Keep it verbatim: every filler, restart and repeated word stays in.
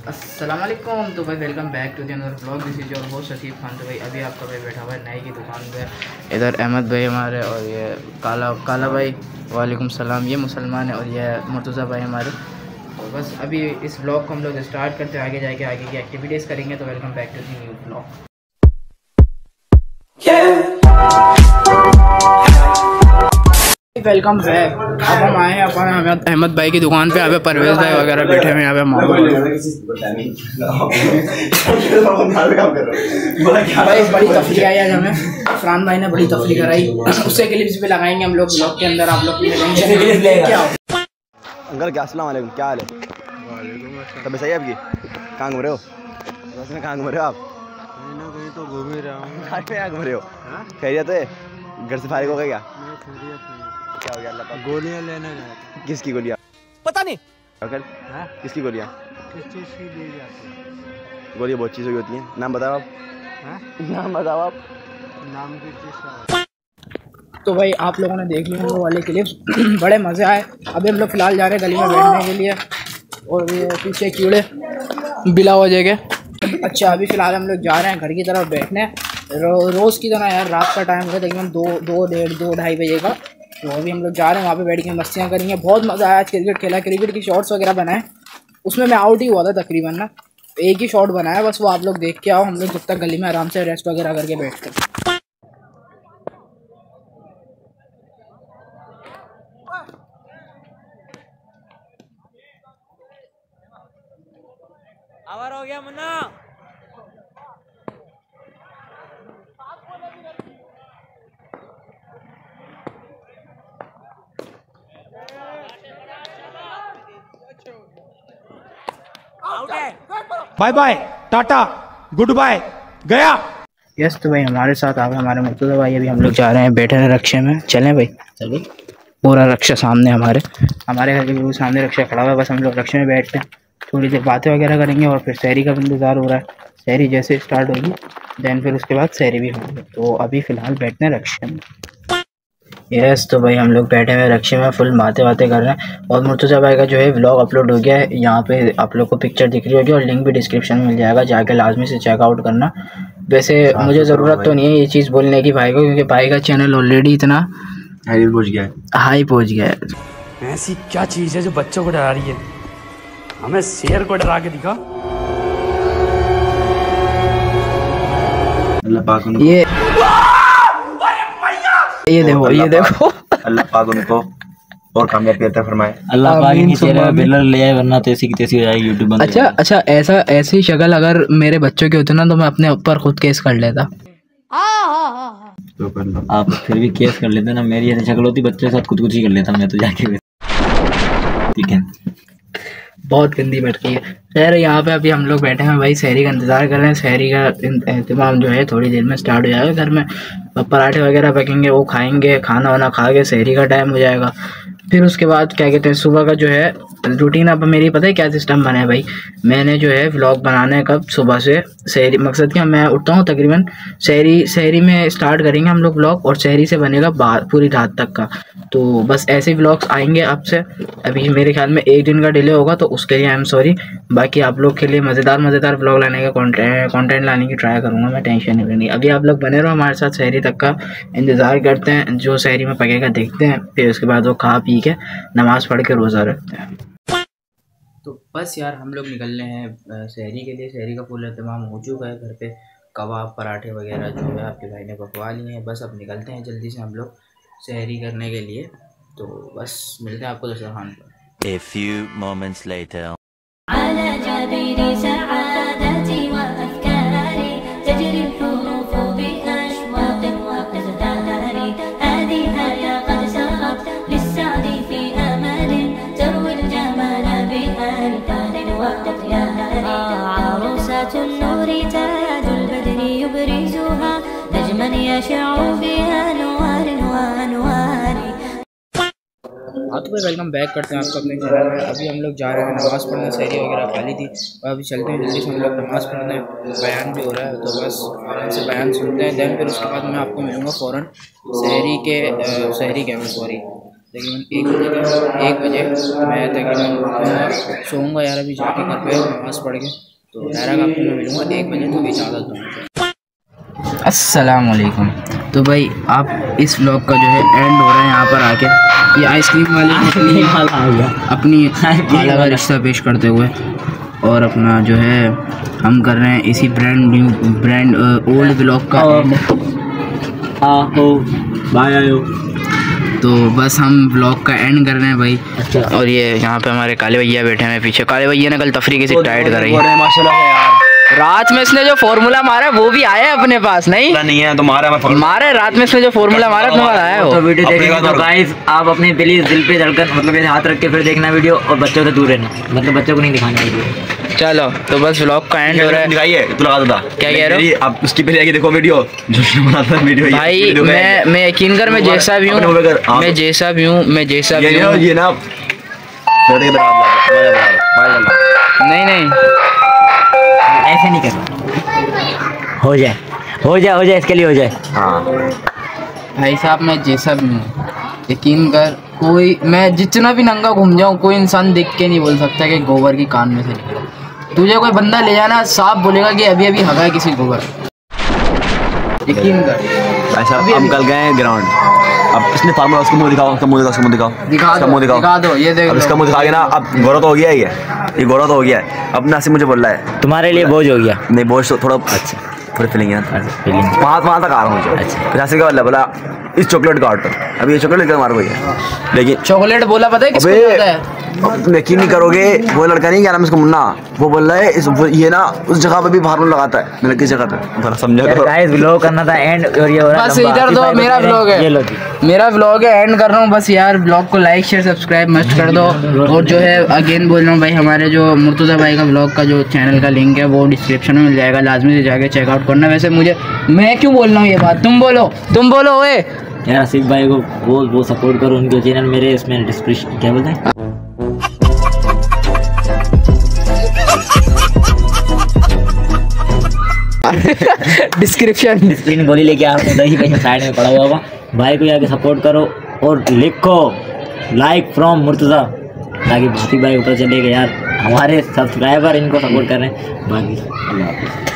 अस्सलाम वालेकुम। तो भाई welcome back to the another vlog. This is your host Saqib Khan. तो भाई अभी आपका भाई बैठा हुआ है नाई की दुकान पे। इधर अहमद भाई हमारे और ये काला काला भाई, वालेकुम सलाम, ये मुसलमान है और ये मुर्तज़ा भाई हमारे। तो बस अभी इस व्लॉग को हम लोग स्टार्ट करते हैं, आगे जाके आगे की एक्टिविटीज़ करेंगे। तो welcome back to the new vlog. Welcome back. अब हम आए हैं अपन अहमद अहमद भाई की दुकान पे। यहाँ पे परवेज़ भाई वगैरह बैठे हुए हैं। यहाँ पे मामा भाई बड़ी तफरी आई आज हमें। फरहान भाई ने बड़ी तफरी कराई, उससे क्लिप्स भी लगाएंगे हम लोग ब्लॉग के अंदर। आप लोग क्या अंकल क्या अस्सलाम वालेकुम, क्या हाल है? तब सही है आपकी? कहाँ घूम रहे हो? कहाँ घूम रहे हो आप? कहीं ना कहीं तो घूम ही रहा हूँ। घर पे कहाँ घूम रहे हो? खैरियत है? घर से फारिग हो गए क्या? क्या हो गया? अल्लाह पाक गोलियाँ लेने गए। किसकी गोलियाँ? पता नहीं अंकल किसकी गोलियाँ? किस चीज़ की ली जाती है? गोलियाँ बहुत चीज़ों की होती हैं। नाम बताओ आप। है? नाम बताओ आप। नाम की चीज़। तो भाई आप लोगों ने देख लिया वो वाले क्लिप्स, बड़े मज़े आए। अभी हम लोग फ़िलहाल जा रहे हैं गली में बैठने के लिए और ये पीछे कीड़े बिला हो जाएंगे। अच्छा अभी फ़िलहाल हम लोग जा रहे हैं घर की तरफ बैठने। रो, रोज़ की तरह यार रात का टाइम है तकरीबन दो दो डेढ़ दो ढाई बजे का। तो अभी हम लोग जा रहे हैं वहाँ पे बैठ के मस्तियाँ करेंगे। बहुत मज़ा आया आज, क्रिकेट खेला, क्रिकेट की शॉट्स वगैरह बनाए। उसमें मैं आउट ही हुआ था तकरीबन ना, एक ही शॉट बनाया बस, वो आप लोग देख के आओ। हम लोग जब तक गली में आराम से रेस्ट वगैरह करके बैठते हैं। आवर हो गया मुन्ना। Bye bye tata good bye गया। यस तो भाई हमारे साथ आ गए हमारे मुर्तज़ा भाई। अभी हम लोग जा रहे हैं, बैठे हैं रक्षा में। चलें भाई? चलिए। पूरा रक्षा सामने हमारे हमारे घर के बिल्कुल सामने रक्षा खड़ा हुआ है। बस हम लोग रक्षा में बैठते हैं, थोड़ी देर बातें वगैरह करेंगे और फिर शहरी का इंतज़ार हो रहा है। शहरी जैसे स्टार्ट होगी दैन फिर उसके बाद शहरी भी होंगे। तो अभी फ़िलहाल बैठते हैं रक्षा में। यस तो भाई हम लोग बैठे हुए रक्षा में, फुल बातें बातें कर रहे हैं। और मुर्तज़ा भाई का जो है व्लॉग अपलोड हो गया है, यहाँ पे आप लोग को पिक्चर दिख रही होगी और लिंक भी डिस्क्रिप्शन में मिल जाएगा, जाके लाजमी से चेकआउट करना। वैसे मुझे ज़रूरत तो नहीं है ये चीज़ बोलने की भाई को, क्योंकि भाई का चैनल ऑलरेडी इतना हाई पहुँच गया है हाई पहुँच गया है। ऐसी क्या चीज है जो बच्चों को डरा रही है? हमें शेर को डरा के दिखा। अल्लाह पाक उनको ये ये देखो ये देखो अल्लाह पाक उनको और कामयाबी अता फरमाए। अल्लाह पाक इनकी चेहरे में बिलर ले आए, वरना तैसी की तैसी हो जाएगी यूट्यूब बंद। अच्छा अच्छा ऐसा ऐसी शक्ल अगर मेरे बच्चों की होती ना तो मैं अपने ऊपर खुद केस कर लेता। तो कर लो आप फिर भी केस कर लेते ना। मेरी ऐसी शक्ल होती बच्चे के साथ खुद कुछ ही कर लेता मैं तो जाके। ठीक है बहुत गंदी बैठती है। खैर यहाँ पे अभी हम लोग बैठे हैं भाई, शहरी का इंतज़ार कर रहे हैं। शहरी का इंतज़ाम जो है थोड़ी देर में स्टार्ट हो जाएगा। घर में पराठे वगैरह पकेंगे, वो खाएंगे, खाना वाना खा के शहरी का टाइम हो जाएगा। फिर उसके बाद क्या कहते हैं सुबह का जो है रूटीन। अब मेरी पता है क्या सिस्टम बना है भाई, मैंने जो है व्लॉग बनाने का सुबह से शहरी मकसद क्या, मैं उठता हूँ तकरीबन शहरी शहरी में स्टार्ट करेंगे हम लोग व्लॉग और शहरी से बनेगा पूरी रात तक का। तो बस ऐसे व्लॉग्स आएंगे आपसे। अभी मेरे ख्याल में एक दिन का डिले होगा तो उसके लिए आई एम सॉरी। बाकी आप लोग के लिए मज़ेदार मज़ेदार व्लॉग लाने का कंटेंट कंटेंट लाने की ट्राई करूँगा मैं, टेंशन नहीं लेनी। अभी आप लोग बने रहो हमारे साथ, शहरी तक का इंतज़ार करते हैं। जो शहरी में पकेगा देखते हैं, फिर उसके बाद वो खा पी के नमाज़ पढ़ के रोज़ा रखते हैं। तो बस यार हम लोग निकलने हैं शहरी के लिए। शहरी का फुल एहतमाम हो चुका है। घर पे कबाब पराठे वगैरह जो है आपके भाई ने पकवा लिए हैं। बस अब निकलते हैं जल्दी से हम लोग शहरी करने के लिए। तो बस मिलते हैं आपको दस्तरखान पर। A few moments later. على جبين سعادتي وأفكاري تجري الحروف بأشواق وأزدهار. هذه هيا قد سرت للسعد في أمل تروي الجمال بألفان وأطيار. عروسة النور تاج البدر يبرزها نجما يشع بها أنوار وأنوار. हाँ तो भाई वेलकम बैक करते हैं आपको अपने चैनल में। अभी हम लोग जा रहे हैं नमाज़ पढ़ने, शहरी वगैरह खा ली थी और अभी चलते हैं जल्दी से हम लोग नमाज़ पढ़ने। बयान भी हो रहा है तो बस फ़ौरन से बयान सुनते हैं। दैन फिर उसके बाद मैं आपको मिलूँगा फ़ौरन शहरी के शहरी के में सॉरी तकरीबन एक बजे का एक बजे मैं तकरीबन सोऊंगा यार अभी जाके घर पे नमाज़ पढ़ के। तो डायरेक्ट आपको मैं मिलूँगा एक बजे, तो इजाज़त दो। अस्सलाम वालेकुम। तो भाई आप इस व्लॉग का जो है एंड हो रहा है यहाँ पर आके, ये आइसक्रीम वाले अपनी अपनी खाला का रिश्ता पेश करते हुए, और अपना जो है हम कर रहे हैं इसी brand new brand old vlog का एंड। बाय आयो। तो बस हम व्लॉग का एंड कर रहे हैं भाई। अच्छा। और ये यहाँ पे हमारे काले भैया बैठे हैं पीछे। काले भैया ने कल तफरीक से टाइट कराई है माशाल्लाह यार। रात में इसने जो फॉर्मूला मारा वो भी आया है अपने पास। नहीं नहीं है तो मारा मैं मारे रात में इसने जो फॉर्मूला मारा अपने पास आया है। तो वीडियो देखेंगे तो गाइस आप अपने प्लीज दिल पे धड़कन मतलब ऐसे हाथ रख के फिर देखना वीडियो, और बच्चों से दूर रहना, मतलब बच्चों को नहीं दिखाना वीडियो। चलो तो बस व्लॉग का एंड हो रहा है। दिखाइए तो लगा दो। क्या कह रहे हो? आप उसकी पहले आके देखो वीडियो जो बनाता है वीडियो भाई। मैं मैं यकीन कर मैं जैसा भी हूँ मैं जैसा भी हूँ मैं जैसा भी हूँ ये ना नहीं नहीं ऐसे नहीं करना, हो जाए हो जाए हो जाए इसके लिए हो जाए। हाँ भाई साहब मैं जैसा भी हूँ यकीन कर, कोई मैं जितना भी नंगा घूम जाऊँ कोई इंसान देख के नहीं बोल सकता कि गोबर की कान में से निकला। तुझे कोई बंदा ले जाना साफ बोलेगा कि अभी अभी हगा किसी गोबर, यकीन कर। भाई साहब हम कल गए ग्राउंड, अब इसने फार्मूला उसका मुंह दिखाओ, उसका मुंह दिखाओ, उसका मुंह दिखाओ, दिखा उसका दो मुंह दिखाओ, दिखा दो। ये देख अब इसका मुंह दिखा के ना अब गोरा तो हो गया ही है, ये गोरा तो हो गया है। अब नासिर मुझे बोल रहा है तुम्हारे लिए बोझ हो गया। नहीं बोझ तो थोड़ा अच्छा थोड़ी फीलिंग है ना, फीलिंग वहाँ वहाँ तक आ रहा हूँ मुझे। अच्छा फिर नासिर का बोला बोला इस चॉकलेट का ऑर्डर, अभी ये चॉकलेट लेकर मार गई है। लेकिन चॉकलेट बोला पता है किसको बोलता है? यकीन नहीं करोगे वो लड़का नहीं क्या नाम इसका मुन्ना, वो बोल रहा है इस वो ये ना उस जगह पे भी फार्मूला लगाता है। मैंने किस जगह पे थोड़ा समझा करो गाइस व्लॉग करना था एंड, और ये हो रहा है बस लंबा। इधर दो मेरा व्लॉग ये लो है जी। मेरा व्लॉग है एंड कर रहा हूँ बस यार। व्लॉग को लाइक शेयर सब्सक्राइब मस्ट कर दो। और जो है अगेन बोल रहा हूँ भाई हमारे जो मुर्तज़ा भाई का व्लॉग का जो चैनल का लिंक है वो डिस्क्रिप्शन में मिल जाएगा, लाजमी से जाके चेकआउट करना। वैसे मुझे मैं क्यों बोल रहा हूँ ये बात, तुम बोलो तुम बोलो ओए यार आसिफ भाई को वो वो सपोर्ट करो, उनके चैनल मेरे इसमें डिस्क्रिप्शन क्या बोलते हैं डिस्क्रिप्शन स्क्रीन गोली लेके आप दही कहीं साइड में पड़ा हुआ होगा। भाई को जाके सपोर्ट करो और लिखो लाइक फ्रॉम मुर्तज़ा, ताकि भाती भाई ऊपर चले गए यार हमारे सब्सक्राइबर इनको सपोर्ट कर रहे हैं। बाकी अल्लाह हाफ़िज़।